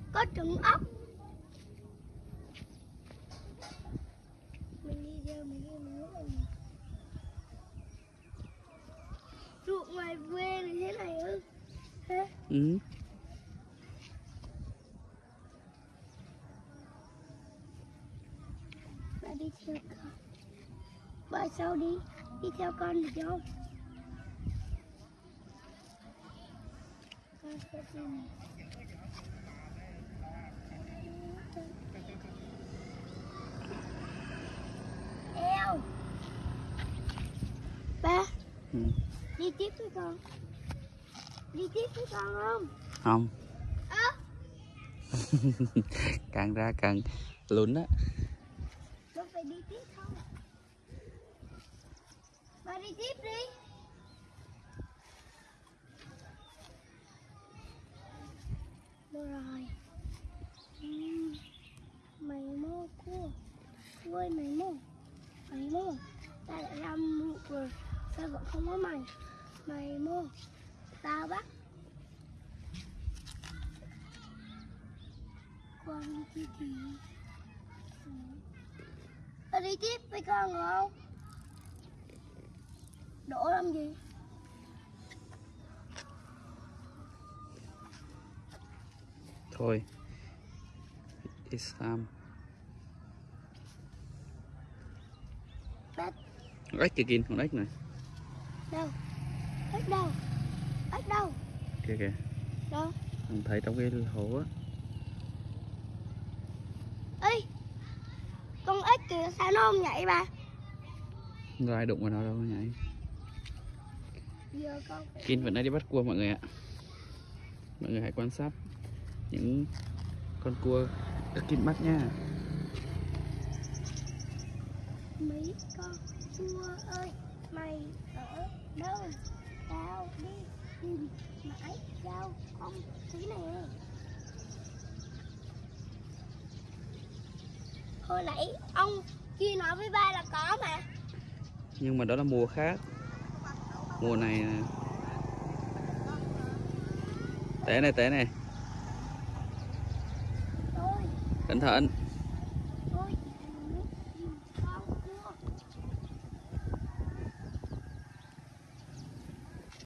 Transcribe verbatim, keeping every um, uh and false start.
có trứng ốc. Mình đi theo mấy cái miếng này. Ruộng ngoài quê như thế này ư? Hả? Ừ. Bà đi theo con. Bà sau đi, đi theo con được không? Con sẽ đi này. Eo. Ba. Ừ. Đi tiếp với con. Đi tiếp với con không? Không. À. Càng ra càng lún á. Con phải đi tiếp không? Ba đi tiếp đi. Được rồi. Uhm. Mày mô cua. Ôi mày mô. Mày mô. Ta đã ra mụ rồi. Sao vẫn không có mày? Mày mô. Tao bắt. Con đi tiếp thì. Ta đi tiếp với con được không? Đổ làm gì? Thôi. It's time. Ếch. Ếch kìa kìa, con ếch này. Đâu? Ếch đâu? Ếch đâu? Kìa kìa. Đâu? Con thấy trong cái hố á. Ê! Con ếch kìa sao nó không nhảy bà? Không có ai đụng vào nó đâu nhảy. Giờ con phải... Kin vẫn đang đi bắt cua mọi người ạ. Mọi người hãy quan sát những con cua được Kin bắt nha. Mấy con cua ơi, mày ở đâu? Tao đi tìm mãi sao không thấy nè. Hồi nãy ông kia nói với ba là có mà. Nhưng mà đó là mùa khác. Mùa này té này té này. Thôi. Cẩn thận.